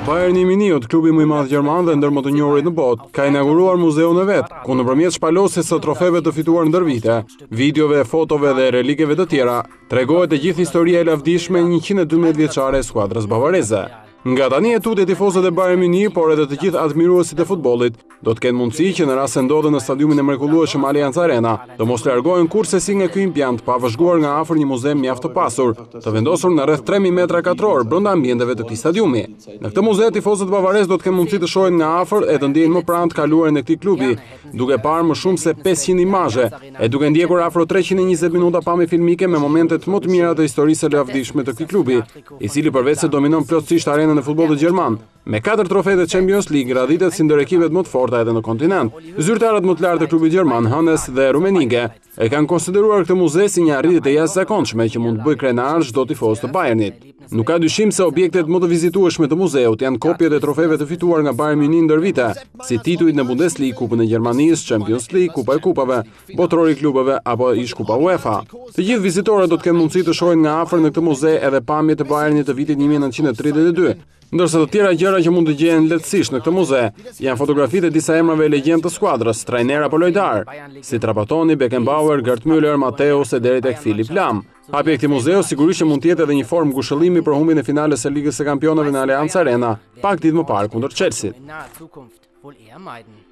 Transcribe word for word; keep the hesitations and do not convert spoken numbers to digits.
Bayern Muniut, klubi më i madh gjerman dhe ndër më të njohurit në botë, ka inauguruar muzeun e vet, ku nëpërmjet shpalosjes së trofeve të fituar ndër vite, videove, fotove dhe relikeve të tjera, tregohet e gjithë historia e lavdishme e njëqind e dymbëdhjetë vjeçare e skuadrës bavareze. Nga tani e tutje tifozët e Bayern Munich, por edhe të gjithë admiruesit e futbollit, do të kenë mundësi që në rast se ndodhen në stadiumin e mrekullueshëm Allianz Arena, të mos largohen kurse si nga ky impiant pa vëzhguar nga afër një muze mjaft të pasur, të vendosur në rreth tre mijë metra katror brenda ambienteve të këtij stadiumi. Në këtë muze tifozët bavarez do të kenë mundësi të shohin nga afër e të ndjejnë më pranë të kaluarin e këtij klubi, duke parë më shumë se pesëqind imazhe e duke ndjekur afro treqind e njëzet minuta pamje filmike me momentet më të mira të historisë së lavdishme të këtij klubi, i cili përveç se dominon plotësisht arenën e futbollit gjerman, me katër trofe të Champions League radhitet si ndër ekipet më të forta edhe në kontinent. Zyrtarët më të lartë të klubit gjerman, Hannes dhe Rummenigge, e kanë konsideruar këtë muze si një arritje të jashtëzakonshme që mund të bëjë krenar çdo tifoz të Bayernit. Nuk ka dyshim se objektet më të vizitueshme të muzeut janë kopjet e trofeve të fituar nga Bayern Munich ndër vite, si titujt në Bundesliga, Kupën e Gjermanisë, Champions League, Kupa e Kupave, Botërori i klubeve apo ish Kupa UEFA. Të gjithë vizitorët do të kenë mundësi të shohin nga afër në këtë muze edhe pamjet e Bayernit të vitit një mijë e nëntëqind e tridhjetë e dy. Ndërsa të tjera gjëra që mund të gjehen lehtësisht në këtë muze janë fotografitë e disa emrave legjend të skuadrës, trajner apo lojtar, si Trapattoni, Beckenbauer, Gerd Müller, Matthäus e deri tek Philipp Lahm. Hapja e këtij muzeu sigurisht që mund të jetë edhe një formë ngushëllimi për humbjen e finales së Ligës së Kampionëve në Allianz Arena, pak ditë më parë kundër Chelsea.